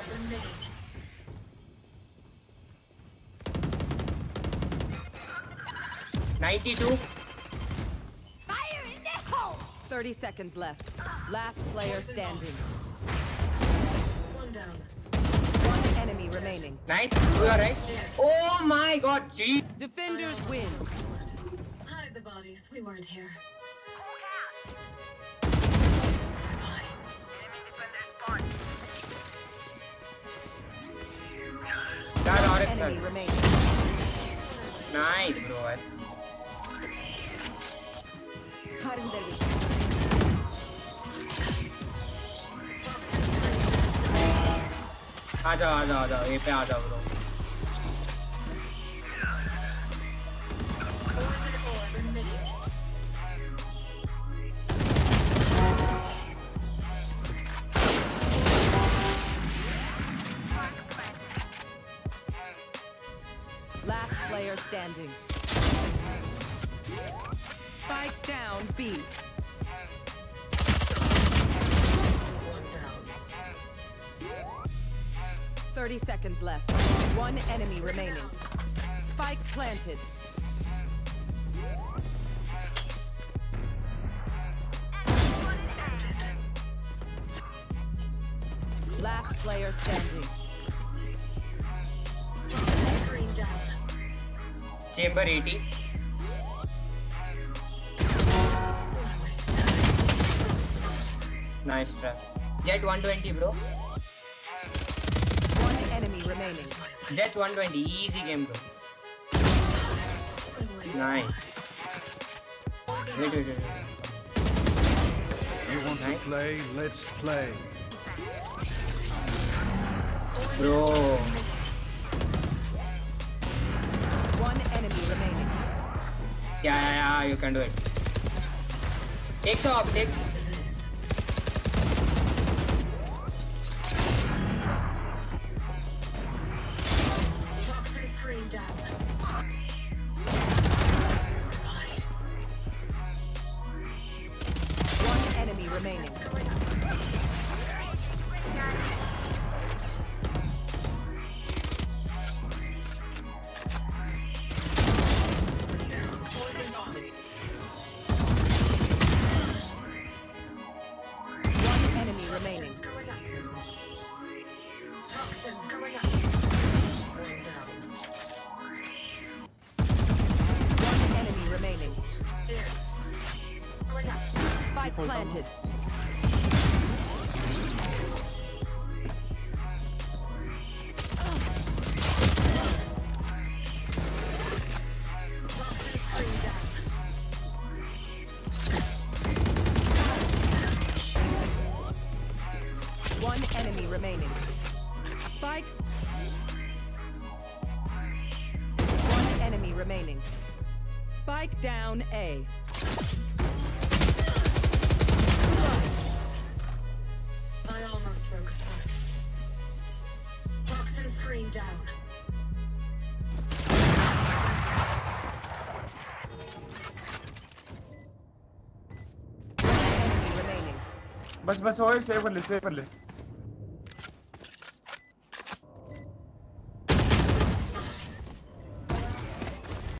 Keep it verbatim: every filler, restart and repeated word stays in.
ninety-two. Fire in the hole. thirty seconds left. Last player standing. One down. One enemy remaining. Nice. You are right. Oh my god, G. Defenders win. Hide the bodies. We weren't here. That Enemy Oracle. remaining. Nice, bro. आ जाओ आ जाओ आ जाओ ये पे आ जाओ bro. Last player standing. Spike down B. One down. thirty seconds left. One enemy remaining. Spike planted. Last player standing. Screen down. Chamber eighty. Nice try. Jet one twenty, bro. One enemy remaining. Jet one twenty. Easy game, bro. Nice. Wait, wait, wait, wait. You want Nice. to play? Let's play. Bro. One enemy remaining. Yeah, yeah, yeah. You can do it. Take the op. Take. Toxin screen down. One enemy remaining. One enemy remaining. Going up. Toxins going up. One down. One enemy remaining. Here. Going up. Spike planted. Toxin screen down. One enemy remaining. Spike. One enemy remaining. Spike down A. I almost broke a sweat. Toxin screen down. One enemy remaining. बस बस ओए save कर ले save कर ले